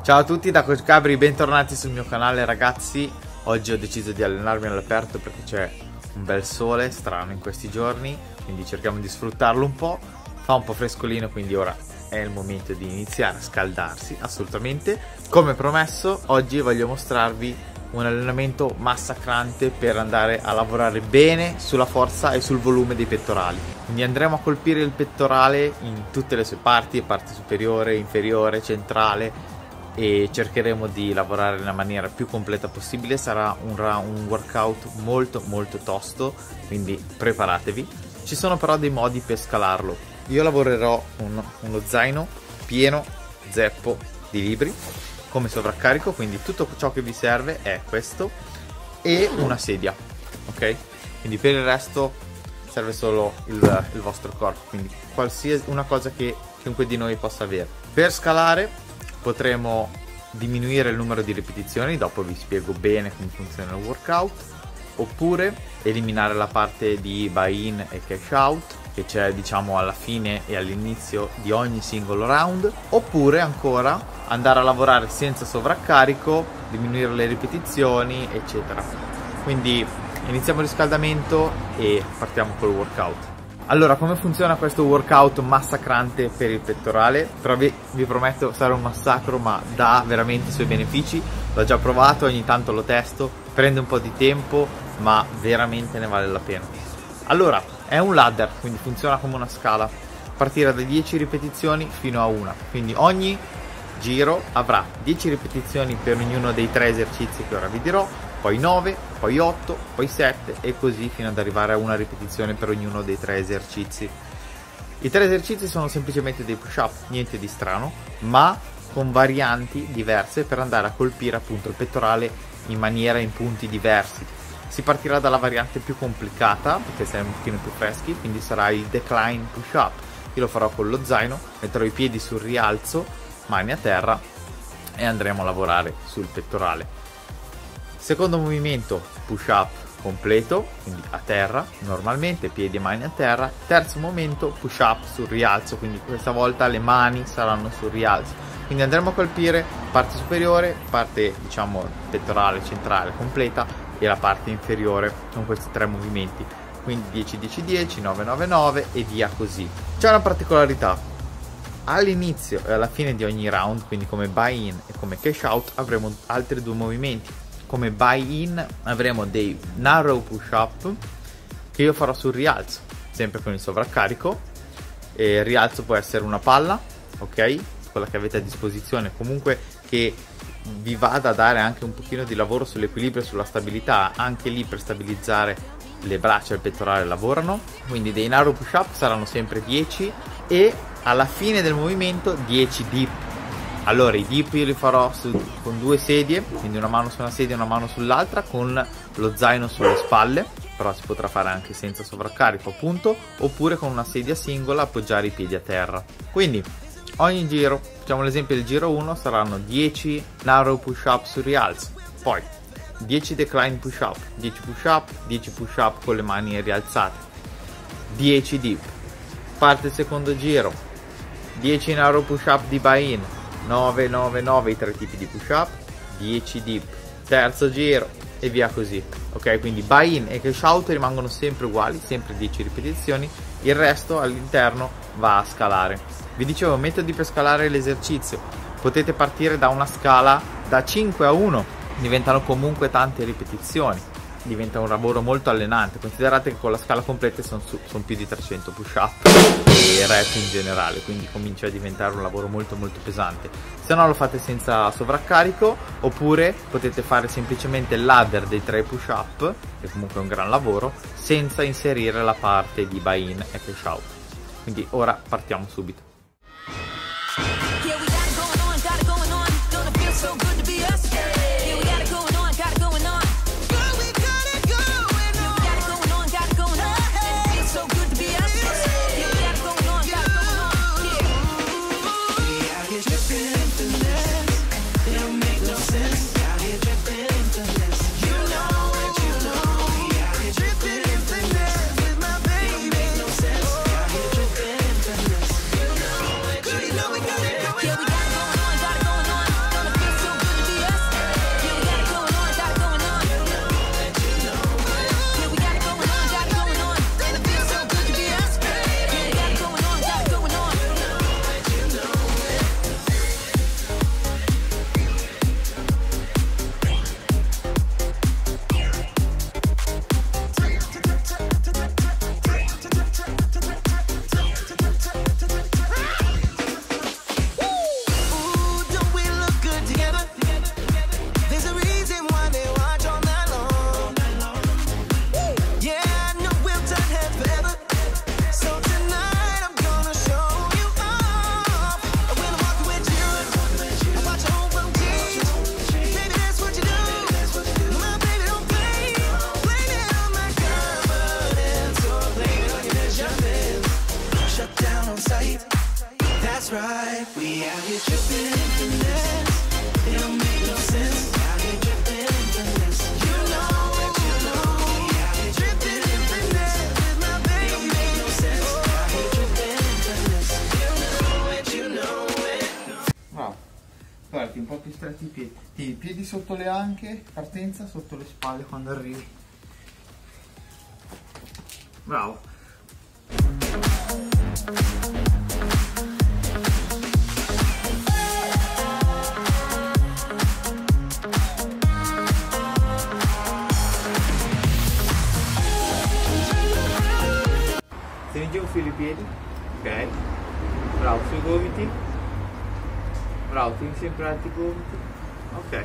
Ciao a tutti da Coach Gabri, bentornati sul mio canale ragazzi. Oggi ho deciso di allenarmi all'aperto perché c'è un bel sole strano in questi giorni, quindi cerchiamo di sfruttarlo un po'. Fa un po' frescolino, quindi ora è il momento di iniziare a scaldarsi, assolutamente. Come promesso, oggi voglio mostrarvi un allenamento massacrante per andare a lavorare bene sulla forza e sul volume dei pettorali. Quindi andremo a colpire il pettorale in tutte le sue parti, parte superiore, inferiore, centrale, e cercheremo di lavorare nella maniera più completa possibile. Sarà un workout molto tosto, quindi preparatevi. Ci sono però dei modi per scalarlo. Io lavorerò con uno zaino pieno zeppo di libri come sovraccarico, quindi tutto ciò che vi serve è questo e una sedia, ok? Quindi per il resto serve solo il vostro corpo, quindi qualsiasi una cosa che chiunque di noi possa avere. Per scalare potremo diminuire il numero di ripetizioni, dopo vi spiego bene come funziona il workout, oppure eliminare la parte di buy-in e cash out che c'è diciamo alla fine e all'inizio di ogni singolo round, oppure ancora andare a lavorare senza sovraccarico, diminuire le ripetizioni eccetera. Quindi iniziamo il riscaldamento e partiamo col workout. Allora, come funziona questo workout massacrante per il pettorale? Però vi prometto sarà un massacro, ma dà veramente i suoi benefici. L'ho già provato, ogni tanto lo testo, prende un po' di tempo, ma veramente ne vale la pena. Allora, è un ladder, quindi funziona come una scala. Partire da 10 ripetizioni fino a 1. Quindi ogni giro avrà 10 ripetizioni per ognuno dei 3 esercizi che ora vi dirò, poi 9, poi 8, poi 7 e così fino ad arrivare a una ripetizione per ognuno dei 3 esercizi. I 3 esercizi sono semplicemente dei push-up, niente di strano, ma con varianti diverse per andare a colpire appunto il pettorale in punti diversi. Si partirà dalla variante più complicata, perché siamo un pochino più freschi, quindi sarà il decline push-up. Io lo farò con lo zaino, metterò i piedi sul rialzo, mani a terra e andremo a lavorare sul pettorale. Secondo movimento push up completo, quindi a terra normalmente, piedi e mani a terra. Terzo momento push up sul rialzo, quindi questa volta le mani saranno sul rialzo. Quindi andremo a colpire parte superiore, parte diciamo pettorale centrale completa e la parte inferiore con questi 3 movimenti. Quindi 10 10 10, 9 9 9 e via così. C'è una particolarità. All'inizio e alla fine di ogni round, quindi come buy-in e come cash out, avremo altri 2 movimenti. Come buy-in avremo dei narrow push-up che io farò sul rialzo, sempre con il sovraccarico. E il rialzo può essere una palla, ok? Quella che avete a disposizione, comunque che vi vada a dare anche un pochino di lavoro sull'equilibrio e sulla stabilità. Anche lì per stabilizzare le braccia e il pettorale lavorano. Quindi dei narrow push-up saranno sempre 10 e alla fine del movimento 10 dip. Allora i dip io li farò con 2 sedie, quindi una mano su una sedia e una mano sull'altra, con lo zaino sulle spalle, però si potrà fare anche senza sovraccarico appunto, oppure con una sedia singola appoggiare i piedi a terra. Quindi ogni giro, facciamo l'esempio del giro 1, saranno 10 narrow push up sul rialzo, poi 10 decline push up, 10 push up, 10 push up con le mani rialzate, 10 dip. Parte il secondo giro, 10 narrow push up di buy-in, 9 9 9 i 3 tipi di push up, 10 dip. Terzo giro e via così, ok? Quindi buy-in e cash out rimangono sempre uguali, sempre 10 ripetizioni, il resto all'interno va a scalare. Vi dicevo, metodi per scalare l'esercizio: potete partire da una scala da 5 a 1, diventano comunque tante ripetizioni, diventa un lavoro molto allenante. Considerate che con la scala completa sono più di 300 push up e rep in generale, quindi comincia a diventare un lavoro molto pesante. Se no lo fate senza sovraccarico, oppure potete fare semplicemente il ladder dei 3 push up, che comunque è un gran lavoro, senza inserire la parte di buy-in e cash out. Quindi ora partiamo subito. guardati un po' più stretti i piedi. I piedi sotto le anche, partenza sotto le spalle quando arrivi. Bravo. Tieni giù un filo i piedi, ok, bravo, sui gomiti, bravo, tieni sempre alti i gomiti, ok.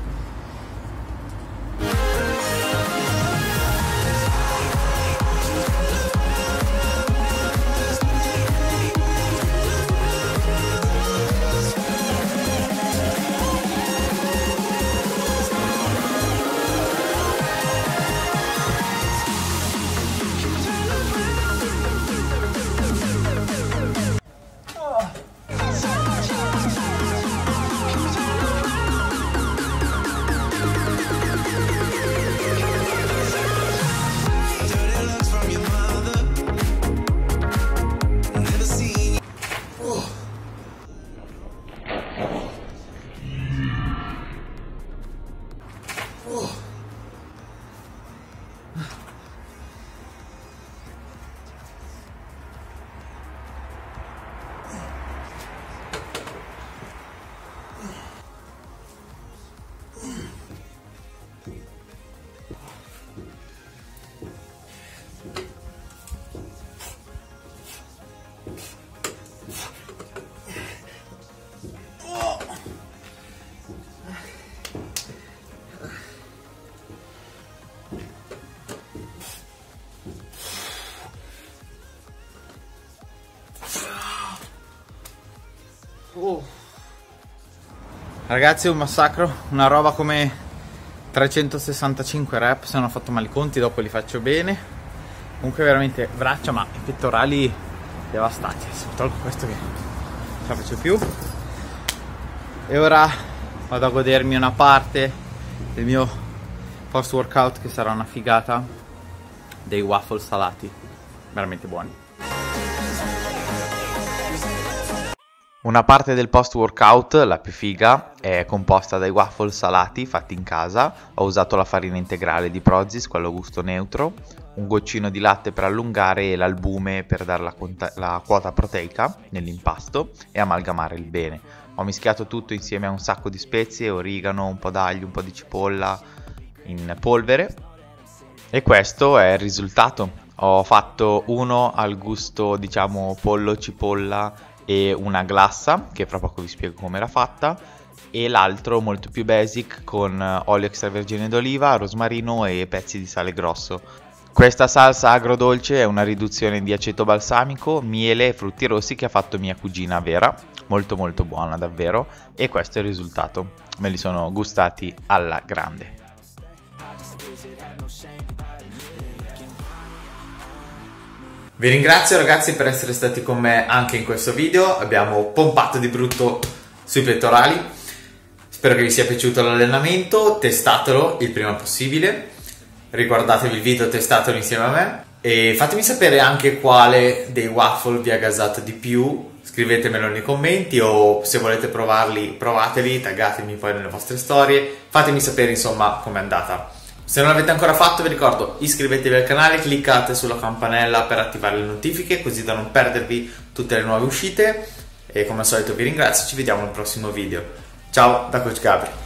Ragazzi, è un massacro, una roba come 365 rep, se non ho fatto male i conti, dopo li faccio bene. Comunque veramente braccia, ma i pettorali devastati, se tolgo questo che non ce la faccio più. E ora vado a godermi una parte del mio post workout, che sarà una figata, dei waffle salati, veramente buoni. Una parte del post workout, la più figa, è composta dai waffle salati fatti in casa. Ho usato la farina integrale di Prozis, quello gusto neutro, un goccino di latte per allungare e l'albume per dare la quota proteica nell'impasto e amalgamare il bene. Ho mischiato tutto insieme a un sacco di spezie, origano, un po' d'aglio, un po' di cipolla in polvere, e questo è il risultato. Ho fatto uno al gusto, diciamo, pollo, cipolla e una glassa, che fra poco vi spiego come era fatta, e l'altro molto più basic con olio extravergine d'oliva, rosmarino e pezzi di sale grosso. Questa salsa agrodolce è una riduzione di aceto balsamico, miele e frutti rossi che ha fatto mia cugina Vera, molto molto buona davvero, e questo è il risultato. Me li sono gustati alla grande. Vi ringrazio ragazzi per essere stati con me anche in questo video. Abbiamo pompato di brutto sui pettorali. Spero che vi sia piaciuto l'allenamento, testatelo il prima possibile. Riguardatevi il video, testatelo insieme a me. E fatemi sapere anche quale dei waffle vi ha gasato di più. Scrivetemelo nei commenti, o se volete provarli, provateli, taggatemi poi nelle vostre storie. Fatemi sapere insomma com'è andata. Se non l'avete ancora fatto, vi ricordo, iscrivetevi al canale, cliccate sulla campanella per attivare le notifiche, così da non perdervi tutte le nuove uscite. E come al solito vi ringrazio, ci vediamo al prossimo video. Ciao da Coach Gabri.